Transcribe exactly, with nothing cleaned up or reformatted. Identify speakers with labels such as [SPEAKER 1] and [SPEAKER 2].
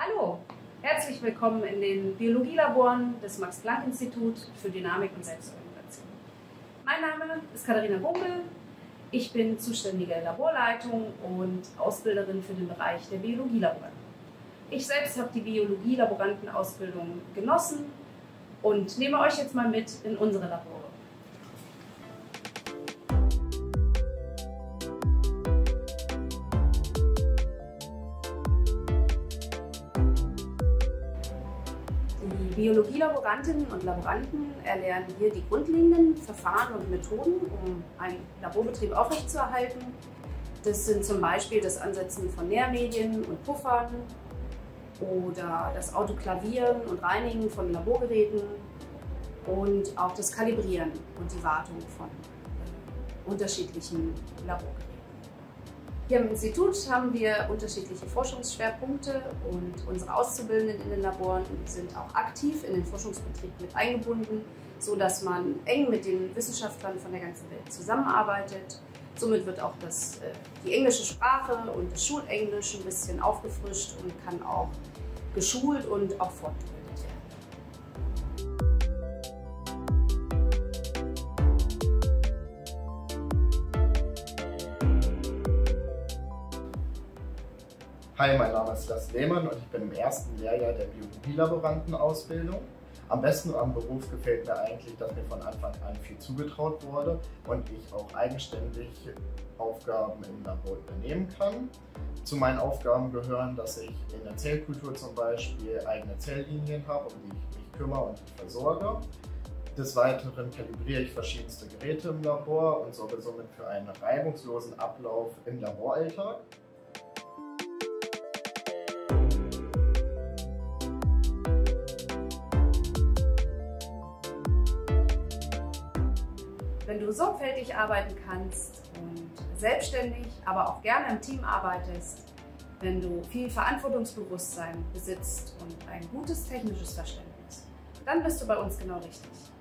[SPEAKER 1] Hallo, herzlich willkommen in den Biologielaboren des Max-Planck-Institut für Dynamik und Selbstorganisation. Mein Name ist Katharina Bunkel, ich bin zuständige Laborleitung und Ausbilderin für den Bereich der Biologielaboranten. Ich selbst habe die Biologielaborantenausbildung genossen und nehme euch jetzt mal mit in unsere Labore. Die Biologielaborantinnen und Laboranten erlernen hier die grundlegenden Verfahren und Methoden, um einen Laborbetrieb aufrechtzuerhalten. Das sind zum Beispiel das Ansetzen von Nährmedien und Puffern oder das Autoklavieren und Reinigen von Laborgeräten und auch das Kalibrieren und die Wartung von unterschiedlichen Laborgeräten. Hier im Institut haben wir unterschiedliche Forschungsschwerpunkte und unsere Auszubildenden in den Laboren sind auch aktiv in den Forschungsbetrieb mit eingebunden, sodass man eng mit den Wissenschaftlern von der ganzen Welt zusammenarbeitet. Somit wird auch das, die englische Sprache und das Schulenglisch ein bisschen aufgefrischt und kann auch geschult und auch fortgebildet werden.
[SPEAKER 2] Hi, mein Name ist Lars Lehmann und ich bin im ersten Lehrjahr der Biologielaborantenausbildung. Am besten am Beruf gefällt mir eigentlich, dass mir von Anfang an viel zugetraut wurde und ich auch eigenständig Aufgaben im Labor übernehmen kann. Zu meinen Aufgaben gehören, dass ich in der Zellkultur zum Beispiel eigene Zelllinien habe, um die ich mich kümmere und versorge. Des Weiteren kalibriere ich verschiedenste Geräte im Labor und sorge somit für einen reibungslosen Ablauf im Laboralltag.
[SPEAKER 1] Wenn du sorgfältig arbeiten kannst und selbstständig, aber auch gerne im Team arbeitest, wenn du viel Verantwortungsbewusstsein besitzt und ein gutes technisches Verständnis, dann bist du bei uns genau richtig.